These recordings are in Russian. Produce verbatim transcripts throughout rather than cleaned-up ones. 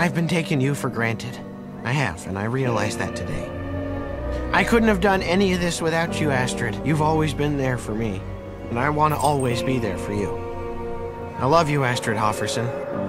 I've been taking you for granted. I have, and I realize that today. I couldn't have done any of this without you, Astrid. You've always been there for me, and I want to always be there for you. I love you, Astrid Hofferson.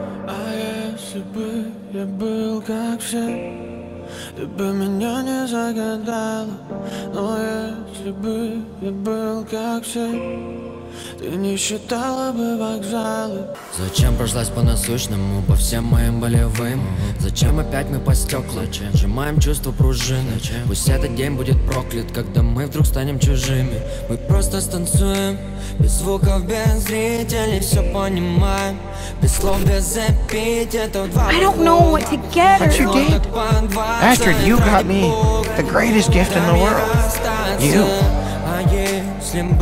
Ты бы меня не загадала, но если бы я был как все, ты не считала бы вокзалы. Зачем прошлась по насущному, по всем моим болевым? Зачем опять мы по стеклам сжимаем чувство пружины? Пусть этот день будет проклят, когда мы вдруг станем чужими. Мы просто станцуем, без звуков, без зрителей, все понимаем. Без слов, без эпитетов. I don't know what to get her. But you did. Astrid, you got me the greatest gift in the world. You. That's what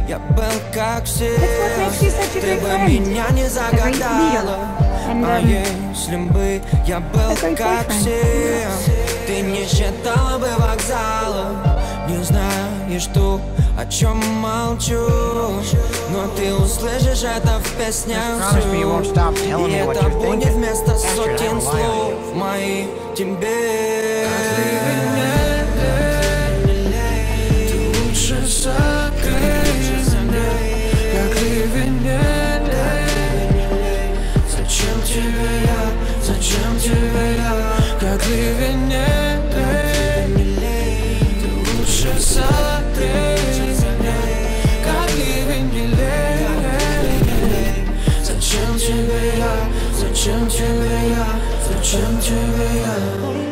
makes you such a good friend. A great leader. And um, a great boyfriend. Ты не считала бы вокзалом, не знаешь ту, о чем молчу, но ты услышишь это в песнях всю, и это будет вместо сотен слов мои тебе. Ты лучше согрей меня, как ливень. Зачем тебе я, зачем тебе я, как ливень. Ты лучше согрей меня, как ливень. Зачем тебе я, зачем тебе я, зачем тебе я?